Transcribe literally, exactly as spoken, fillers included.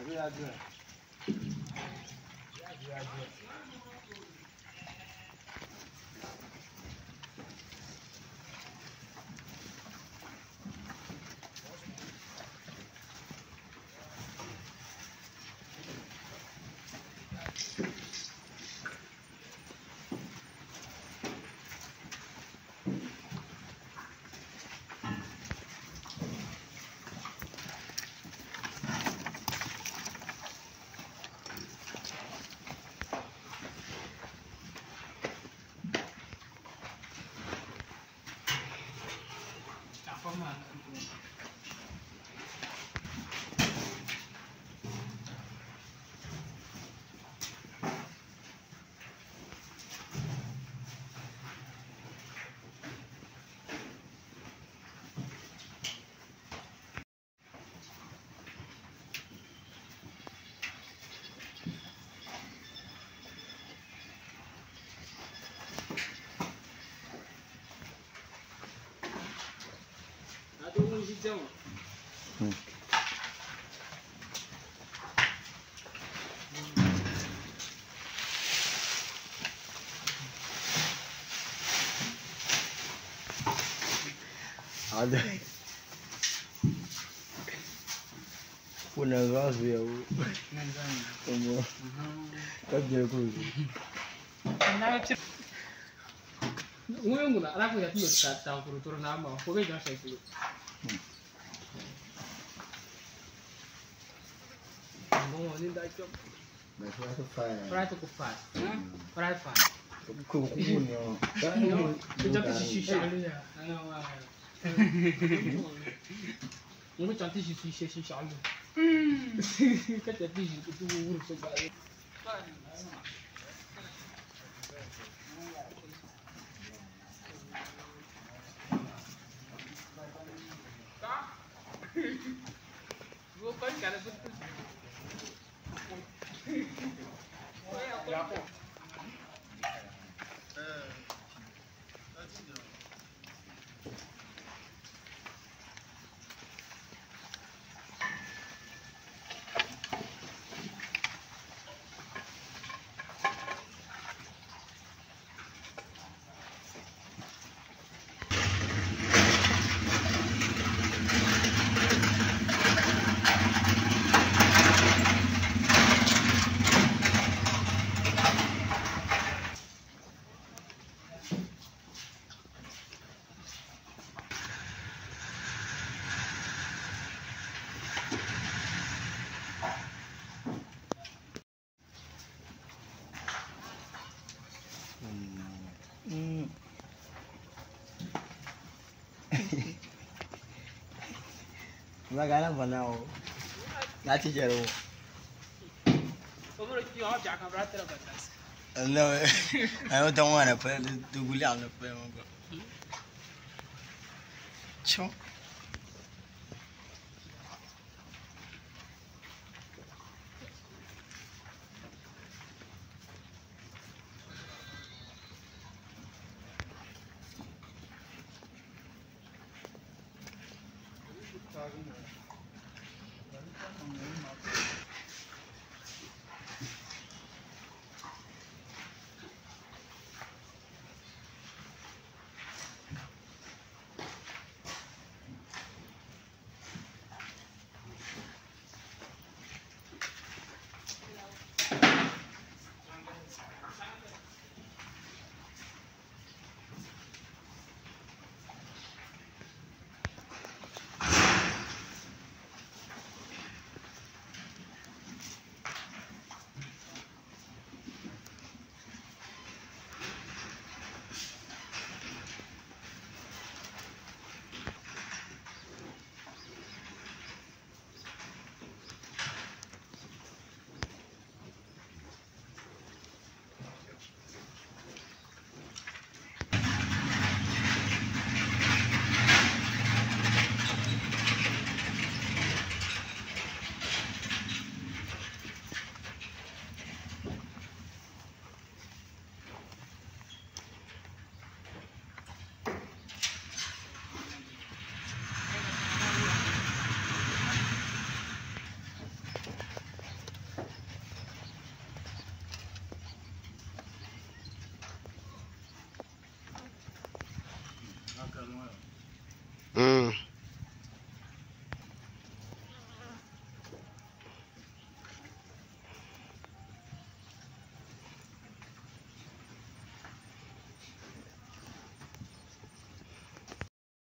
are good. We are good. Hmm. Ada. Kuna gazi ya u. Como. Kaje kuzi. Ngoyo nguna alafu ya tuyo tata kuruturu na ama kwa hiyo sasa hivi. Ngoyo ni ndai chop. Na kwa safa. Fry to kufanya. Fry fry. Kukunyo. Kuchapa shisha ya. Ana wa. Ngoyo chanti shisha shisha alu. Mm. Kata tishi tu uru soba. Vou com cara do Magana banao. Nati jero. Como que eu já comprei a batas. No, I don't want to put the William to play on. Chum.